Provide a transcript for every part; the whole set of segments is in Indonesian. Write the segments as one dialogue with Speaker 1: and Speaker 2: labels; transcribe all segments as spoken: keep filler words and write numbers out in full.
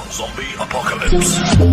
Speaker 1: Zombie Apocalypse.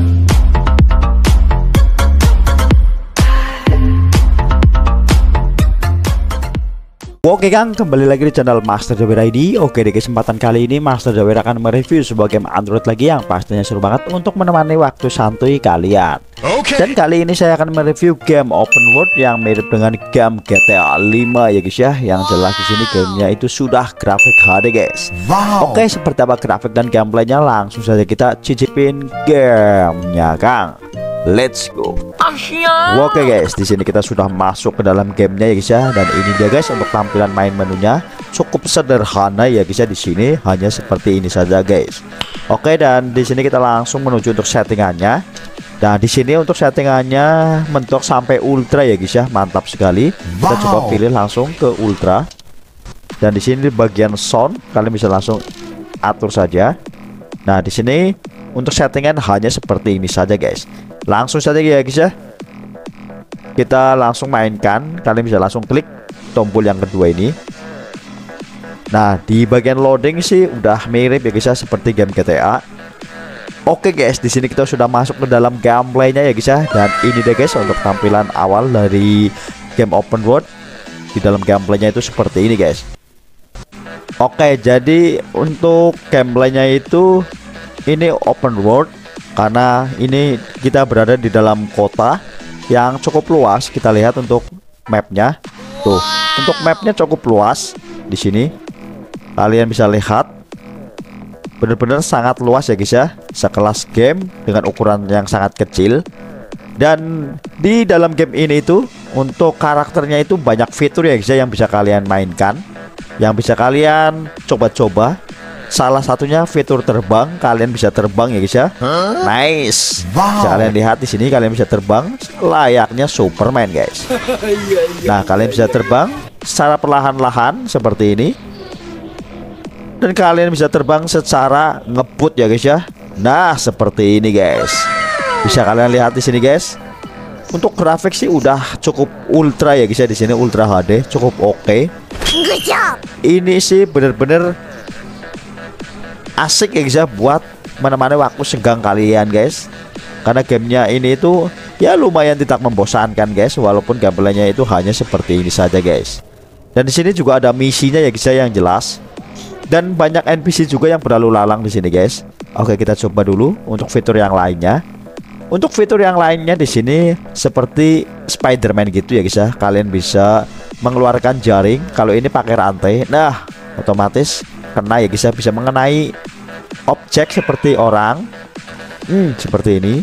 Speaker 2: Oke Kang, kembali lagi di channel Master Jawir I D. Oke, di kesempatan kali ini Master Jawir akan mereview sebuah game Android lagi yang pastinya seru banget untuk menemani waktu santuy kalian. Oke. Dan kali ini saya akan mereview game open world yang mirip dengan game G T A lima ya guys ya. Yang jelas di sini gamenya itu sudah grafik H D guys. Wow. Oke, seperti apa grafik dan gameplaynya, langsung saja kita cicipin gamenya Kang. Let's go. Oke guys, di sini kita sudah masuk ke dalam gamenya ya guys ya. Dan ini dia guys untuk tampilan main menunya, cukup sederhana ya guys ya. Di sini hanya seperti ini saja guys. Oke, dan di sini kita langsung menuju untuk settingannya. Nah di sini untuk settingannya mentok sampai ultra ya guys ya, mantap sekali. Kita wow. coba pilih langsung ke ultra. Dan di sini di bagian sound kalian bisa langsung atur saja. Nah di sini untuk settingan hanya seperti ini saja guys. Langsung saja ya guys ya, kita langsung mainkan. Kalian bisa langsung klik tombol yang kedua ini. Nah di bagian loading sih udah mirip ya guys ya, seperti game G T A. Oke guys, di sini kita sudah masuk ke dalam gameplaynya ya guys ya. Dan ini deh guys untuk tampilan awal dari game open world. Di dalam gameplaynya itu seperti ini guys. Oke, jadi untuk gameplaynya itu ini open world, karena ini kita berada di dalam kota yang cukup luas. Kita lihat untuk mapnya tuh, untuk mapnya cukup luas. Di sini kalian bisa lihat benar-benar sangat luas ya guys ya, sekelas game dengan ukuran yang sangat kecil. Dan di dalam game ini itu untuk karakternya itu banyak fitur ya guys ya, yang bisa kalian mainkan, yang bisa kalian coba-coba. Salah satunya fitur terbang, kalian bisa terbang ya guys ya. Huh? Nice. Wow. Bisa kalian lihat di sini, kalian bisa terbang layaknya Superman guys. Nah kalian bisa terbang secara perlahan-lahan seperti ini. Dan kalian bisa terbang secara ngebut ya guys ya. Nah seperti ini guys. Bisa kalian lihat di sini guys. Untuk grafik sih udah cukup ultra ya guys ya, di sini ultra H D cukup oke. Okay. Ini sih bener-bener asik ya guys ya, buat menemani waktu senggang kalian guys. Karena gamenya ini itu ya lumayan tidak membosankan guys, walaupun gameplaynya itu hanya seperti ini saja guys. Dan di sini juga ada misinya ya guys ya, yang jelas. Dan banyak N P C juga yang berlalu lalang di sini guys. Oke, kita coba dulu untuk fitur yang lainnya. Untuk fitur yang lainnya di sini seperti Spider-Man gitu ya guys ya. Kalian bisa mengeluarkan jaring, kalau ini pakai rantai. Nah, otomatis kena ya guys ya, bisa mengenai objek seperti orang. Hmm, seperti ini.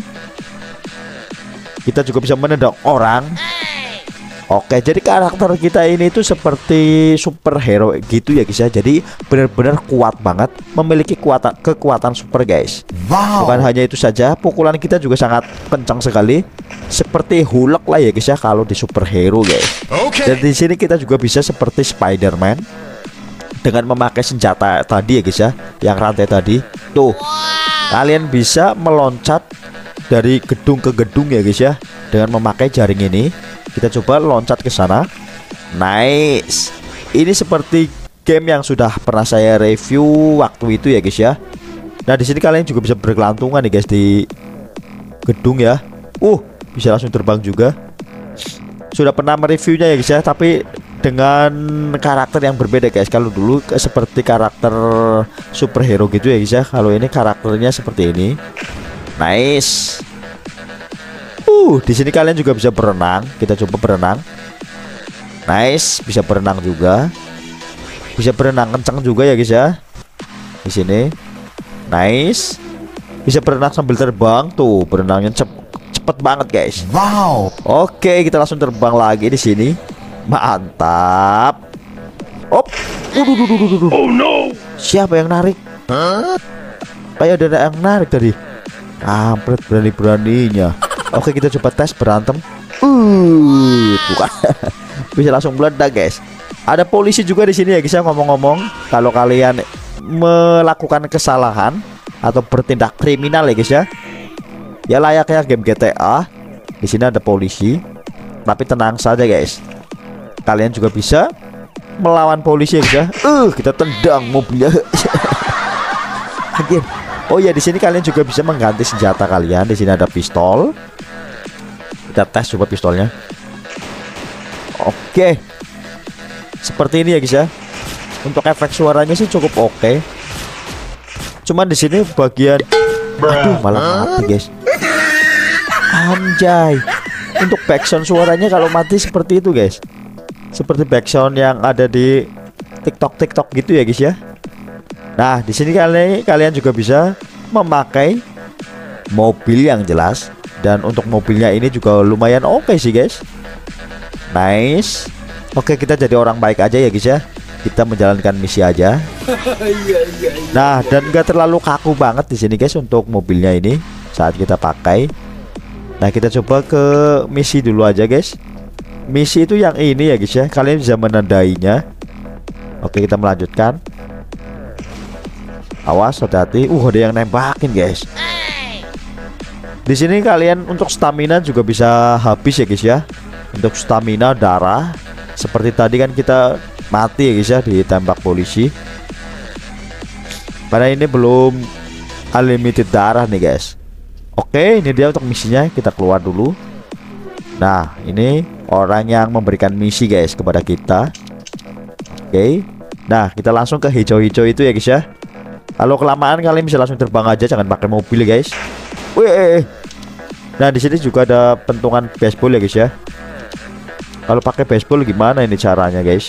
Speaker 2: Kita juga bisa menendang orang. Oke, jadi karakter kita ini tuh seperti superhero gitu ya guys ya. Jadi benar-benar kuat banget, memiliki kekuatan kekuatan super guys. Wow. Bukan hanya itu saja, pukulan kita juga sangat kencang sekali, seperti Hulk lah ya guys ya kalau di superhero guys. Okay. Dan di sini kita juga bisa seperti Spider-Man dengan memakai senjata tadi ya guys ya, yang rantai tadi. Tuh, kalian bisa meloncat dari gedung ke gedung ya guys ya, dengan memakai jaring ini. Kita coba loncat ke sana. Nice. Ini seperti game yang sudah pernah saya review waktu itu ya guys ya. Nah di sini kalian juga bisa bergelantungan nih guys di gedung ya. Uh, bisa langsung terbang juga. Sudah pernah mereviewnya ya guys ya, tapi dengan karakter yang berbeda guys. Kalau dulu seperti karakter superhero gitu ya guys ya, kalau ini karakternya seperti ini. Nice. Uh, di sini kalian juga bisa berenang. Kita coba berenang. Nice, bisa berenang juga. Bisa berenang kencang juga ya guys ya. Di sini. Nice. Bisa berenang sambil terbang. Tuh, berenangnya cep cepet banget guys. Wow. Oke, kita langsung terbang lagi di sini. Mantap. Op. Oh no. Siapa yang narik? Huh? Kayak ada yang narik tadi. Kampret, berani-beraninya. Oke, kita coba tes berantem. Uh, bukan. Bisa langsung meledak guys. Ada polisi juga di sini ya guys ya, ngomong-ngomong. Kalau kalian melakukan kesalahan atau bertindak kriminal ya guys ya, ya layaknya game G T A. Di sini ada polisi. Tapi tenang saja guys. Kalian juga bisa melawan polisi ya guys ya. Uh, kita tendang mobilnya. Anjir. Oh ya, di sini kalian juga bisa mengganti senjata kalian. Di sini ada pistol. Kita tes coba pistolnya. Oke. Seperti ini ya guys ya. Untuk efek suaranya sih cukup oke. Cuman di sini bagian, aduh malah mati guys. Anjay. Untuk backsound suaranya kalau mati seperti itu guys. Seperti backsound yang ada di TikTok TikTok gitu ya guys ya. Nah, di sini kalian kalian juga bisa memakai mobil yang jelas, dan untuk mobilnya ini juga lumayan oke sih guys. Nice. Oke, kita jadi orang baik aja ya guys ya. Kita menjalankan misi aja. Nah, dan gak terlalu kaku banget di sini guys untuk mobilnya ini saat kita pakai. Nah, kita coba ke misi dulu aja guys. Misi itu yang ini ya guys ya. Kalian bisa menandainya. Oke, kita melanjutkan. Awas, hati-hati. Uh, ada yang nembakin guys. Di sini kalian untuk stamina juga bisa habis ya guys ya. Untuk stamina darah, seperti tadi kan kita mati ya guys ya ditembak polisi. Karena ini belum unlimited darah nih guys. Oke, ini dia untuk misinya. Kita keluar dulu. Nah, ini orang yang memberikan misi guys kepada kita. Oke. Nah, kita langsung ke hijau-hijau itu ya guys ya. Kalau kelamaan kalian bisa langsung terbang aja, jangan pakai mobil guys. Wih. Nah, di sini juga ada pentungan baseball ya guys ya. Kalau pakai baseball gimana ini caranya guys?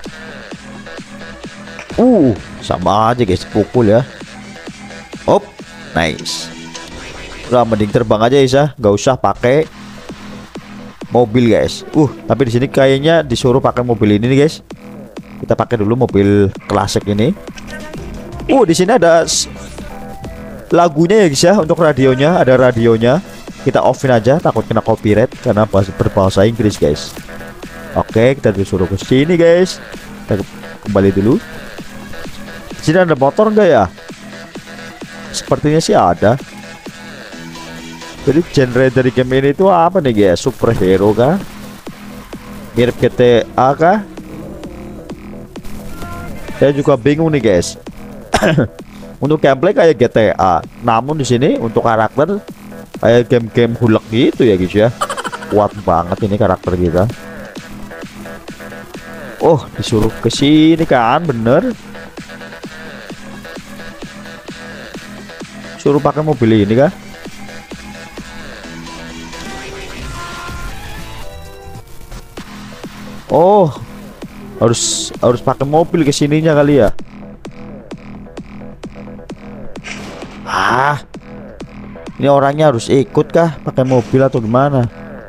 Speaker 2: Uh, sama aja guys, pukul ya. Op, nice. Udah mending terbang aja guys ya, nggak usah pakai mobil guys. Uh, tapi di sini kayaknya disuruh pakai mobil ini nih guys. Kita pakai dulu mobil klasik ini. Uh, di sini ada lagunya ya guys ya, untuk radionya ada radionya. Kita offin aja, takut kena copyright karena berbahasa Inggris guys. Oke, kita disuruh ke sini guys. Kita kembali dulu. Di sini ada motor enggak ya? Sepertinya sih ada. Jadi genre dari game ini itu apa nih guys? Superhero kah? Mirip G T A kah? Saya juga bingung nih guys. Untuk gameplay kayak G T A, namun di sini untuk karakter kayak game-game hulek gitu ya guys ya. Kuat banget ini karakter kita. Oh, disuruh ke sini kan, bener. Suruh pakai mobil ini kah? Oh, harus harus pakai mobil ke sininya kali ya. Ah, ini orangnya harus ikut kah pakai mobil atau gimana?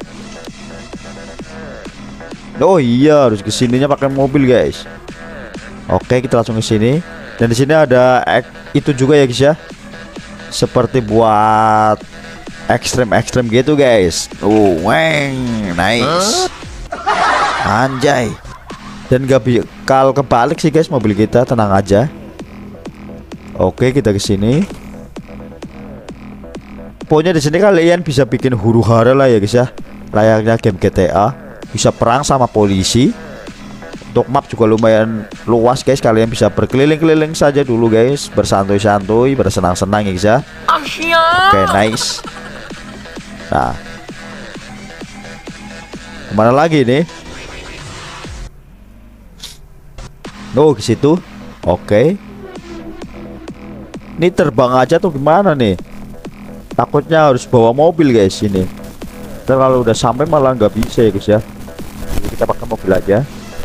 Speaker 2: Oh iya, harus kesininya pakai mobil guys. Oke, kita langsung ke sini. Dan di sini ada itu juga ya guys ya. Seperti buat ekstrem-ekstrem gitu guys. Oh, weng, nice. Anjay. Dan gak bakal kebalik sih guys mobil kita, tenang aja. Oke, kita ke sini. Pokoknya di sini kalian bisa bikin huru-hara lah ya guys ya. Layaknya game G T A. Bisa perang sama polisi. Untuk map juga lumayan luas guys. Kalian bisa berkeliling-keliling saja dulu guys, bersantuy-santuy, bersenang-senang ya guys ya. Oke, nice. Nah, kemana lagi nih? Oh, ke situ. Oke. Ini terbang aja tuh gimana nih? Takutnya harus bawa mobil guys ini. Ntar kalau udah sampai malah nggak bisa ya guys ya. Jadi kita pakai mobil aja.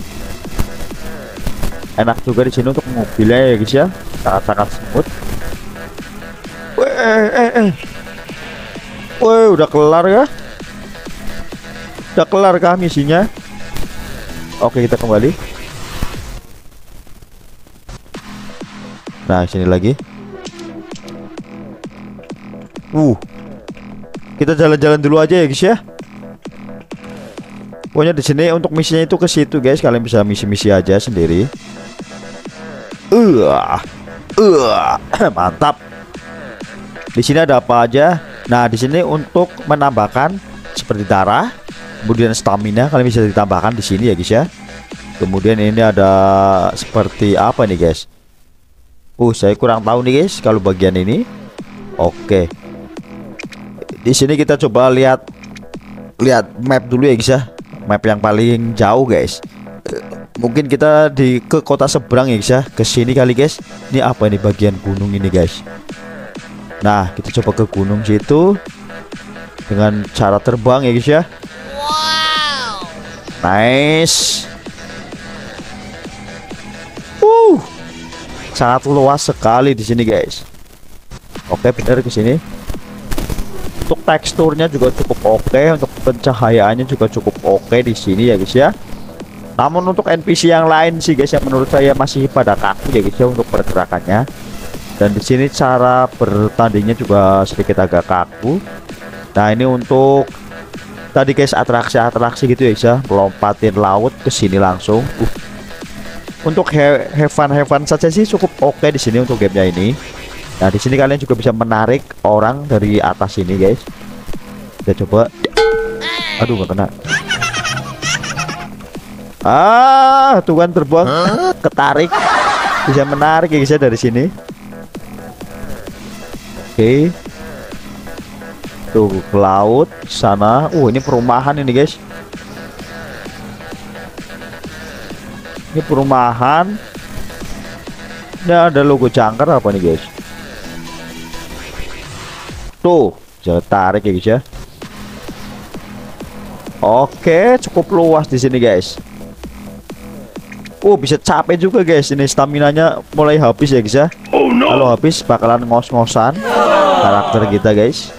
Speaker 2: Enak juga di sini untuk mobilnya ya guys ya. Sangat-sangat smooth. Weh, eh, eh. Weh, udah kelar ya? Udah kelar kah misinya? Oke, kita kembali. Nah, sini lagi. Uh, kita jalan-jalan dulu aja ya guys ya. Pokoknya di sini untuk misinya itu ke situ guys. Kalian bisa misi-misi aja sendiri. Uh, uh, mantap. Di sini ada apa aja? Nah, di sini untuk menambahkan seperti darah, kemudian stamina kalian bisa ditambahkan di sini ya guys ya. Kemudian ini ada seperti apa nih guys? Uh, saya kurang tahu nih guys kalau bagian ini. Oke. Di sini kita coba lihat lihat map dulu ya guys ya. Map yang paling jauh guys. Mungkin kita di ke kota seberang ya guys ya. Ke sini kali guys. Ini apa ini bagian gunung ini guys. Nah, kita coba ke gunung situ dengan cara terbang ya guys ya.
Speaker 1: Wow.
Speaker 2: Nice. Uh. Sangat luas sekali di sini guys. Oke, benar ke sini. Untuk teksturnya juga cukup oke, untuk pencahayaannya juga cukup oke di sini ya guys ya. Namun untuk N P C yang lain sih guys yang menurut saya masih pada kaku ya guys ya untuk pergerakannya. Dan di sini cara bertandingnya juga sedikit agak kaku. Nah, ini untuk tadi guys atraksi-atraksi gitu ya guys ya, melompatin laut ke sini langsung. Uh. Untuk heaven-heaven saja sih cukup oke di sini untuk gamenya ini. Nah, di sini kalian juga bisa menarik orang dari atas ini guys. Kita coba. Aduh, gak kena. Ah, tuh kan terbang, ketarik, bisa menarik ya guys ya dari sini. Oke. Tuh ke laut sana. Uh, ini perumahan ini guys. Ini perumahan. Ini ada logo jangkar apa nih guys? Tuh, bisa tarik ya guys ya. Oke, cukup luas di sini guys. Oh, bisa capek juga guys. Ini stamina-nya mulai habis ya guys ya.
Speaker 1: Oh, no.
Speaker 2: Kalau habis bakalan ngos-ngosan karakter kita guys.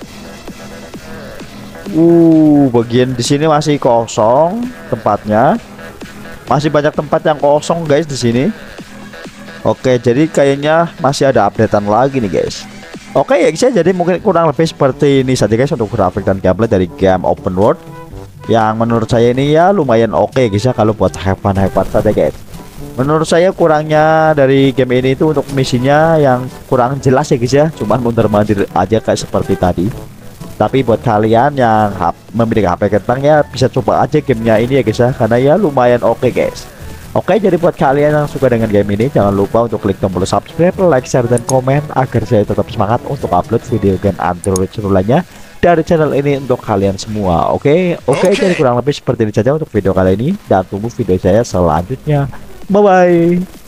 Speaker 2: Uh, bagian di sini masih kosong tempatnya. Masih banyak tempat yang kosong guys di sini. Oke, jadi kayaknya masih ada updatean lagi nih guys. Oke ya guys ya, jadi mungkin kurang lebih seperti ini saja guys untuk grafik dan gameplay dari game open world yang menurut saya ini ya lumayan oke guys ya kalau buat have fun have fun saja guys. Menurut saya kurangnya dari game ini itu untuk misinya yang kurang jelas ya guys ya, cuman mundur-mandir aja kayak seperti tadi. Tapi buat kalian yang memiliki H P kentang ya bisa coba aja gamenya ini ya guys ya, karena ya lumayan oke guys. Oke, jadi buat kalian yang suka dengan game ini jangan lupa untuk klik tombol subscribe, like, share, dan komen agar saya tetap semangat untuk upload video game Android seru lainnya dari channel ini untuk kalian semua. Oke, oke,
Speaker 1: Okay.
Speaker 2: jadi kurang lebih seperti ini saja untuk video kali ini dan tunggu video saya selanjutnya. Bye bye.